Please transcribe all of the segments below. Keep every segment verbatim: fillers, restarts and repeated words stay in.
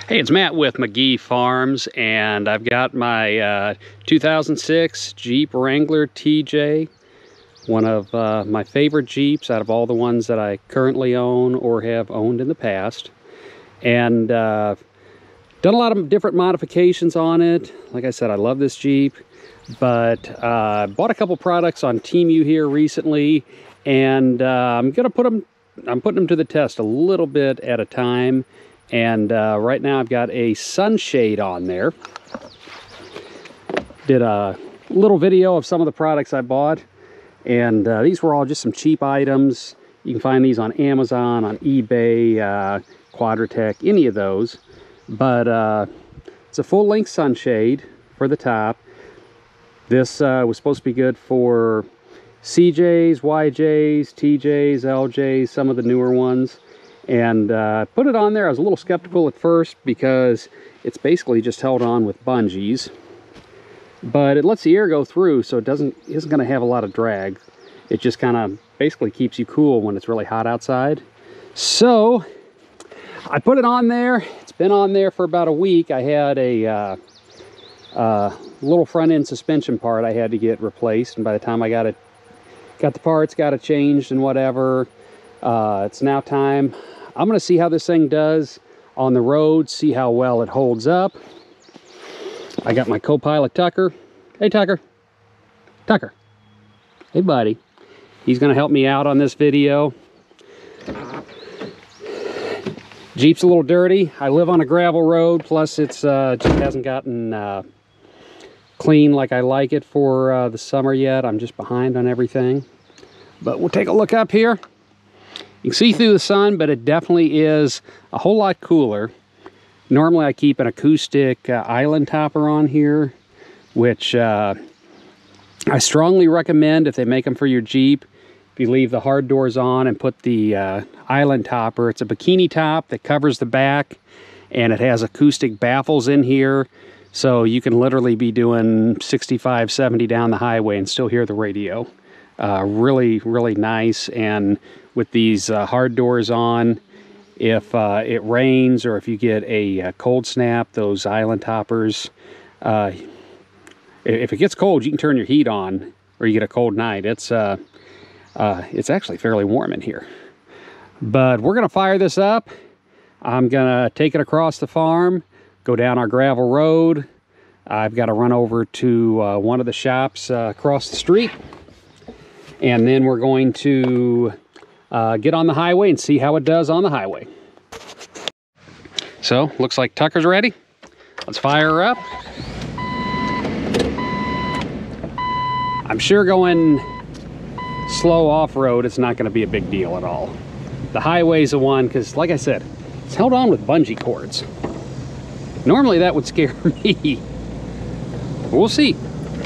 Hey, it's Matt with McGee Farms, and I've got my uh, two thousand six Jeep Wrangler T J, one of uh, my favorite Jeeps out of all the ones that I currently own or have owned in the past. And uh, done a lot of different modifications on it. Like I said, I love this Jeep, but uh, bought a couple products on Temu here recently, and uh, I'm gonna put them, I'm putting them to the test a little bit at a time. And uh, right now I've got a sunshade on there. Did a little video of some of the products I bought, and uh, these were all just some cheap items. You can find these on Amazon, on eBay, uh, Quadratec, any of those. But uh, it's a full-length sunshade for the top. This uh, was supposed to be good for C Js, Y Js, T Js, L Js, some of the newer ones. And uh, put it on there. I was a little skeptical at first because it's basically just held on with bungees, but it lets the air go through, so it doesn't isn't going to have a lot of drag. It just kind of basically keeps you cool when it's really hot outside. So I put it on there. It's been on there for about a week. I had a uh, uh, little front end suspension part I had to get replaced, and by the time I got it, got the parts, got it changed, and whatever, uh, it's now time. I'm going to see how this thing does on the road, see how well it holds up. I got my co-pilot Tucker. Hey Tucker. Tucker. Hey buddy. He's going to help me out on this video. Jeep's a little dirty. I live on a gravel road, plus it's uh, just hasn't gotten uh, clean like I like it for uh, the summer yet. I'm just behind on everything. But we'll take a look up here. You can see through the sun, but it definitely is a whole lot cooler. Normally I keep an acoustic uh, island topper on here, which uh, I strongly recommend if they make them for your Jeep. If you leave the hard doors on and put the uh, island topper, it's a bikini top that covers the back, and it has acoustic baffles in here, so you can literally be doing sixty-five, seventy down the highway and still hear the radio. Uh, really, really nice. And with these uh, hard doors on, if uh, it rains or if you get a, a cold snap, those island toppers, uh, if it gets cold, you can turn your heat on, or you get a cold night. It's uh, uh, it's actually fairly warm in here. But we're gonna fire this up. I'm gonna take it across the farm, go down our gravel road. I've got to run over to uh, one of the shops uh, across the street. And then we're going to uh, get on the highway and see how it does on the highway. So, looks like Tucker's ready. Let's fire her up. I'm sure going slow off-road, it's not going to be a big deal at all. The highway's the one, because like I said, it's held on with bungee cords. Normally that would scare me. We'll see.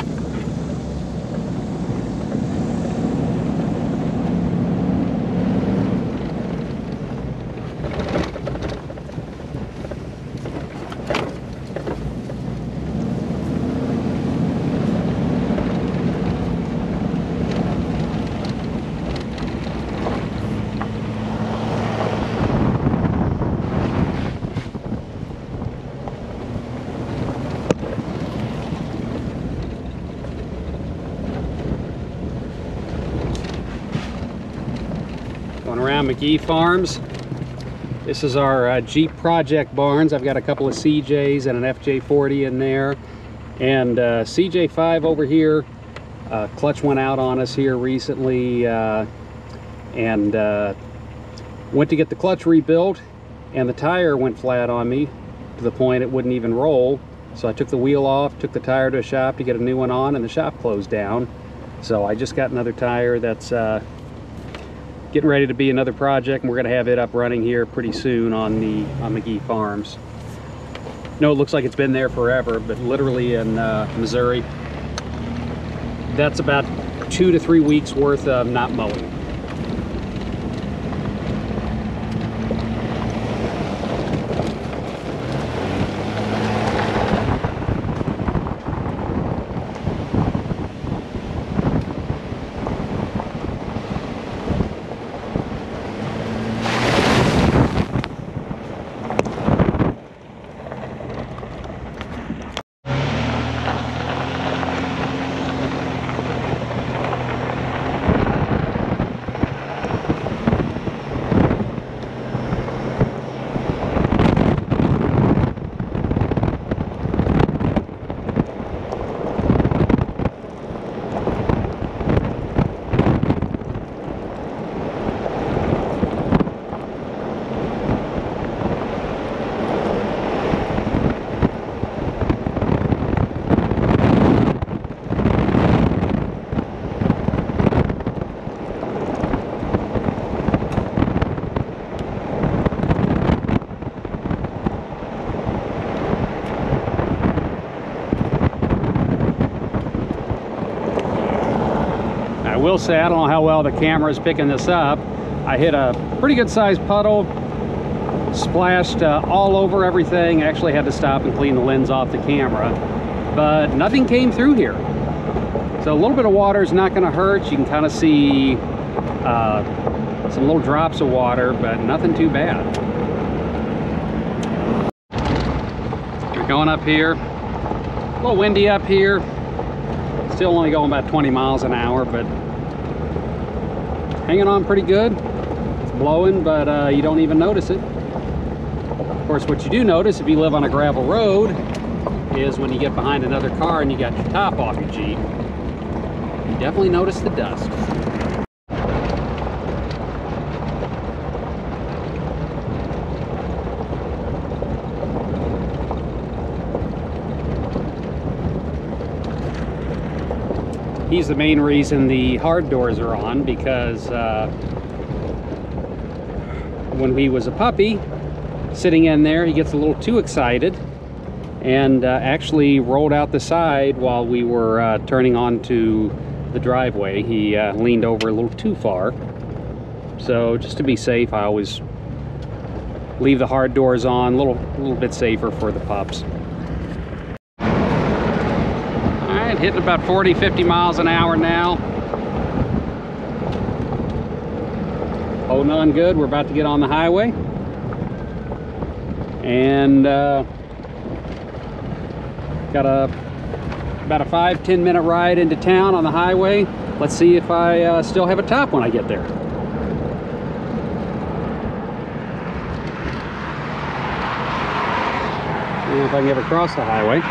Going around McGee Farms. This is our uh, Jeep Project barns. I've got a couple of C Js and an F J forty in there, and uh, C J five over here. Uh, clutch went out on us here recently, uh, and uh, went to get the clutch rebuilt, and the tire went flat on me to the point it wouldn't even roll. So I took the wheel off, took the tire to a shop to get a new one on, and the shop closed down. So I just got another tire that's uh, getting ready to be another project, and we're gonna have it up running here pretty soon on the on McGee Farms. No, it looks like it's been there forever, but literally in uh, Missouri, that's about two to three weeks worth of not mowing. will say, I don't know how well the camera is picking this up. I hit a pretty good sized puddle, splashed uh, all over everything. Actually had to stop and clean the lens off the camera, but nothing came through here. So a little bit of water is not going to hurt. You can kind of see uh, some little drops of water, but nothing too bad. We're going up here. A little windy up here. Still only going about twenty miles an hour, but hanging on pretty good. It's blowing, but uh, you don't even notice it. Of course, what you do notice if you live on a gravel road is when you get behind another car and you got your top off your Jeep, you definitely notice the dust. He's the main reason the hard doors are on, because uh, when he was a puppy, sitting in there, he gets a little too excited and uh, actually rolled out the side while we were uh, turning onto the driveway. He uh, leaned over a little too far. So just to be safe, I always leave the hard doors on, a little, a little bit safer for the pups. Hitting about forty, fifty miles an hour now. Holding on good. We're about to get on the highway. And uh, got a about a five, ten minute ride into town on the highway. Let's see if I uh, still have a top when I get there. See if I can ever cross the highway.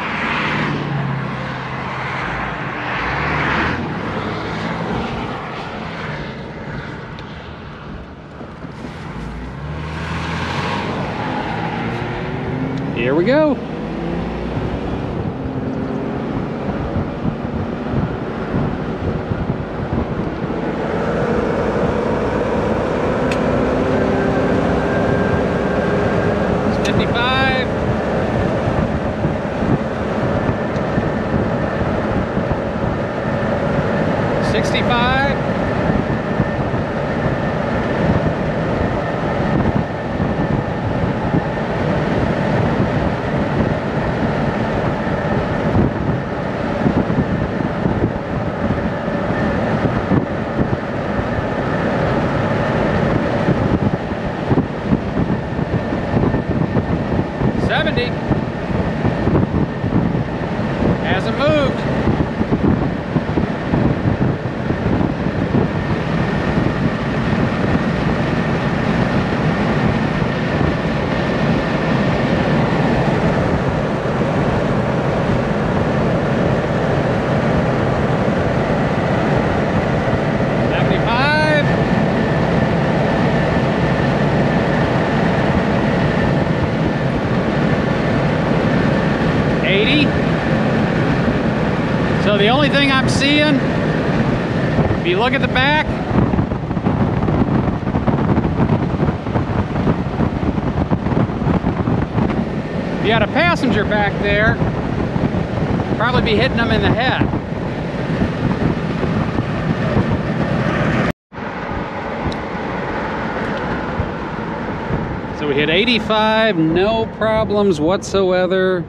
Here we go. It's fifty-five. sixty-five. seventy. Hasn't moved. eighty. So the only thing I'm seeing, if you look at the back, if you had a passenger back there, probably be hitting them in the head. So we hit eighty-five, no problems whatsoever.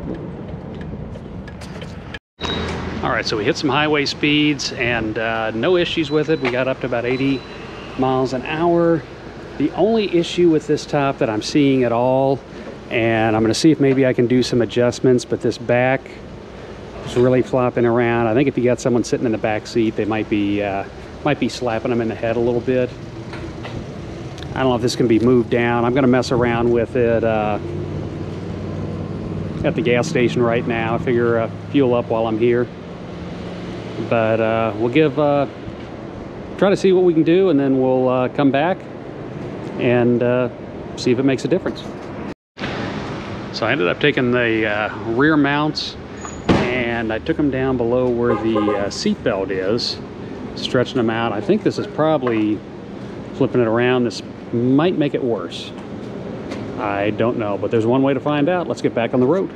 All right, so we hit some highway speeds and uh, no issues with it. We got up to about eighty miles an hour. The only issue with this top that I'm seeing at all, and I'm gonna see if maybe I can do some adjustments, but this back is really flopping around. I think if you got someone sitting in the back seat, they might be, uh, might be slapping them in the head a little bit. I don't know if this can be moved down. I'm gonna mess around with it uh, at the gas station right now. I figure uh, fuel up while I'm here. But uh, we'll give, uh, try to see what we can do, and then we'll uh, come back and uh, see if it makes a difference. So I ended up taking the uh, rear mounts and I took them down below where the uh, seat belt is, stretching them out. I think this is probably, flipping it around, this might make it worse. I don't know, but there's one way to find out. Let's get back on the road.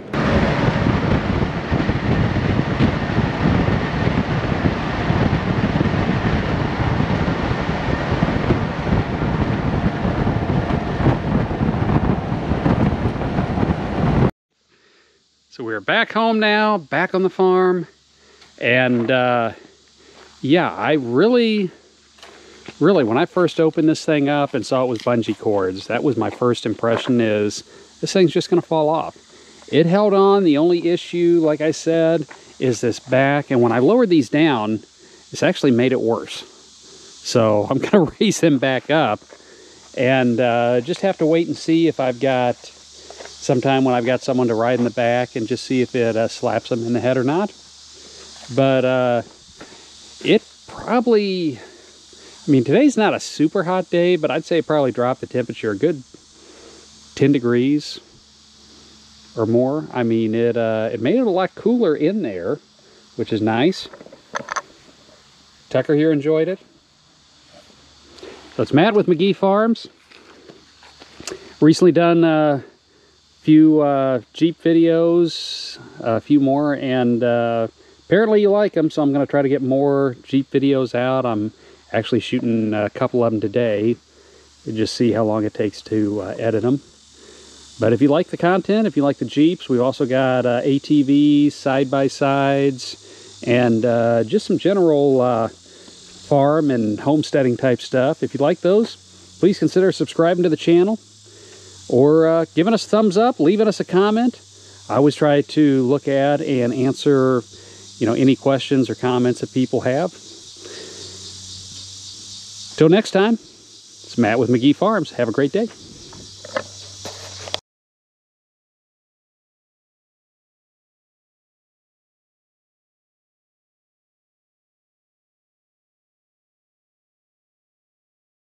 So we're back home now, back on the farm, and uh, yeah, I really, really, when I first opened this thing up and saw it was bungee cords, that was my first impression, is this thing's just gonna fall off. It held on. The only issue, like I said, is this back, and when I lowered these down, it's actually made it worse. So I'm gonna raise them back up, and uh, just have to wait and see if I've got sometime when I've got someone to ride in the back and just see if it uh, slaps them in the head or not. But uh, it probably, I mean, today's not a super hot day, but I'd say it probably dropped the temperature a good ten degrees or more. I mean, it uh, it made it a lot cooler in there, which is nice. Tucker here enjoyed it. So it's Matt with McGee Farms. Recently done a few uh, Jeep videos, a few more, and uh, apparently you like them, so I'm going to try to get more Jeep videos out. I'm actually shooting a couple of them today to just see how long it takes to uh, edit them. But if you like the content, if you like the Jeeps, we've also got uh, A T Vs, side-by-sides, and uh, just some general uh, farm and homesteading type stuff. If you like those, please consider subscribing to the channel or uh, giving us a thumbs up, leaving us a comment. I always try to look at and answer, you know, any questions or comments that people have. Till next time, it's Matt with McGee Farms. Have a great day.